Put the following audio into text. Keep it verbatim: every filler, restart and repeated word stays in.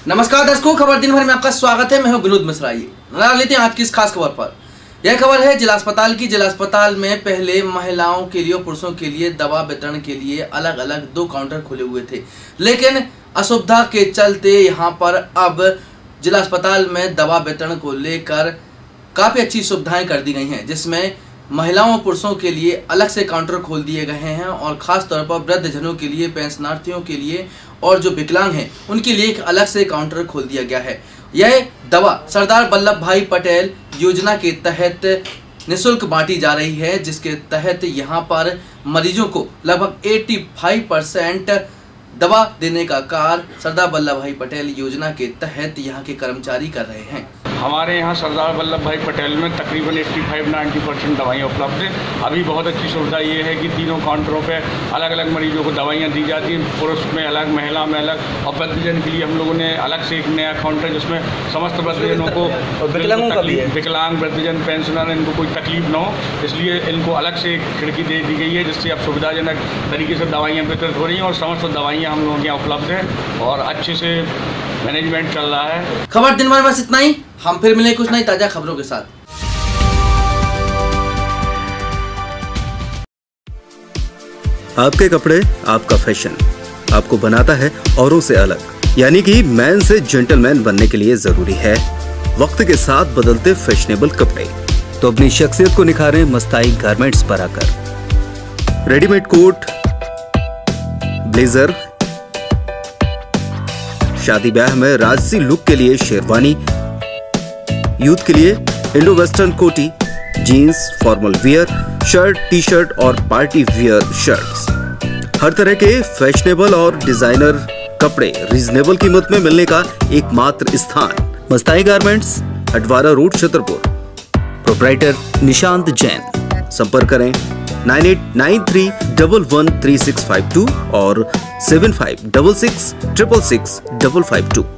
नमस्कार दर्शकों, खबर दिन भर में आपका स्वागत है। मैं हूं विनोद मिश्रा। नजर लेते हैं आज की इस खास खबर पर। यह खबर है जिला अस्पताल की। जिला अस्पताल में पहले महिलाओं के लिए और पुरुषों के लिए दवा वितरण के लिए अलग अलग दो काउंटर खुले हुए थे, लेकिन असुविधा के चलते यहां पर अब जिला अस्पताल में दवा वितरण को लेकर काफी अच्छी सुविधाएं कर दी गई हैं, जिसमें महिलाओं और पुरुषों के लिए अलग से काउंटर खोल दिए गए हैं और खास तौर पर वृद्धजनों के लिए, पेंशनार्थियों के लिए और जो विकलांग हैं उनके लिए एक अलग से काउंटर खोल दिया गया है। यह दवा सरदार वल्लभ भाई पटेल योजना के तहत निःशुल्क बांटी जा रही है, जिसके तहत यहां पर मरीजों को लगभग पचासी परसेंट दवा देने का कार्य सरदार वल्लभ भाई पटेल योजना के तहत यहां के कर्मचारी कर रहे हैं। हमारे यहाँ सरदार वल्लभ भाई पटेल में तकरीबन पचासी नब्बे परसेंट दवाइयाँ उपलब्ध हैं। अभी बहुत अच्छी सुविधा ये है कि तीनों काउंटरों पे अलग अलग मरीजों को दवाइयाँ दी जाती हैं, पुरुष में अलग, महिला में अलग, और वृद्धजन के लिए हम लोगों ने अलग से एक नया काउंटर जिसमें समस्त वृद्धजनों को, विकलांग वृद्धजन, पेंशनर, इनको कोई तकलीफ ना हो, इसलिए इनको अलग से एक खिड़की दे दी गई है, जिससे अब सुविधाजनक तरीके से दवाइयाँ वितरित हो रही हैं और समस्त दवाइयाँ हम लोगों के यहाँ उपलब्ध हैं और अच्छे से मैनेजमेंट चल रहा है। खबर दिन भर बस इतना ही। हम फिर मिले कुछ नई ताजा खबरों के साथ। आपके कपड़े, आपका फैशन आपको बनाता है औरों से अलग, यानी कि मैन से जेंटलमैन बनने के लिए जरूरी है वक्त के साथ बदलते फैशनेबल कपड़े। तो अपनी शख्सियत को निखारें मस्ताई गारमेंट्स पर आकर। रेडीमेड कोट, ब्लेजर, शादी ब्याह में राजसी लुक के लिए शेरवानी, यूथ के लिए इंडो वेस्टर्न कोटी, jeans, formal wear, shirt, T shirt और पार्टी वियर शर्ट्स, हर तरह के फैशनेबल और डिजाइनर कपड़े रीजनेबल कीमत में मिलने का एकमात्र स्थान Mastai garments, Adwara road, Chhatarpur. Proprietor Nishant Jain. संपर्क करें nine eight nine three one one three six five two और seven five six six six six five five to.